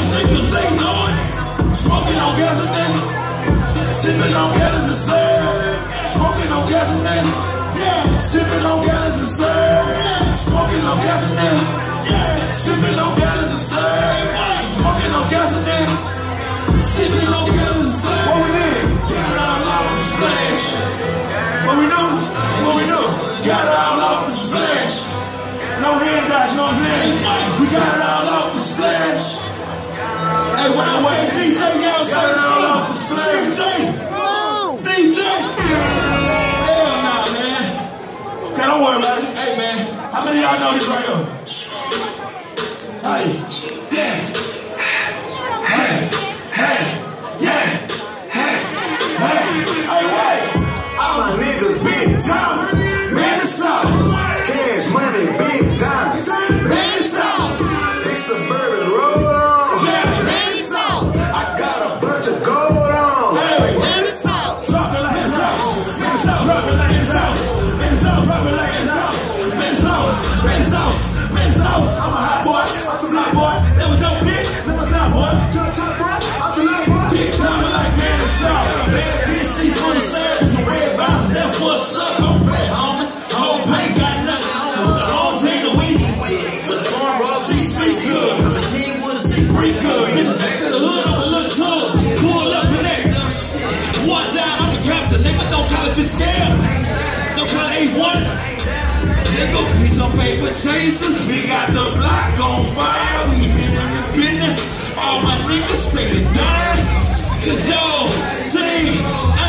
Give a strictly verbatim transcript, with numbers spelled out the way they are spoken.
niggas, they know it. Smoking on gasoline, sipping on gas and serve. Smoking on gasoline, yeah. Sipping on gas and serve. Smoking on gasoline, yeah. Sipping on gas and serve. Smoking on gasoline, sipping on gas and serve. What we did? Got it all off the splash. What we do? What we do? Got it all off the splash. No hand dodge, you know what I'm saying? We got it all off the splash. Hey, wait, wait, D J, y'all got it all off the splash. D J, D J. Hell nah, man. Okay, don't worry about it. Hey, man, how many of y'all know this right here? Hey, yeah. Hey, hey, yeah. Hey, hey, hey, wait. All my niggas big timers. Man, it's sauce. Cash money, big diamonds. Man, it's sauce. It's suburban roll on. Yeah, man, it's sauce. I got a bunch of gold on. Hey, man, it's sauce. Drop it like it's sauce. Man, it's sauce. Drop it like it's sauce. Man, it's sauce. Drop it like it's sauce. Man, it's sauce. Man, it's sauce. Man, it's sauce. I'm a hot boy. I'm a black boy. That was your bitch. That was my boy. To the top, boy. I'm the little boy. Big time like man, it's sauce. Got a bad bitch. She full of sand. Some red bottom. That's what's up. I'm red, homie. Whole paint got nothing on. The whole team the weenie wig. Cause the farm bro, she speaks good. But the team wanna see free good. Get back to the hood, I'm a little tug. Pull up and act up. One down, I'm the captain. Nigga, don't call it fit scale. Don't call it A one. Nigga, piece of paper chasers. We got the block on fire. We in the business. All my niggas straight dance. Cause yo, team.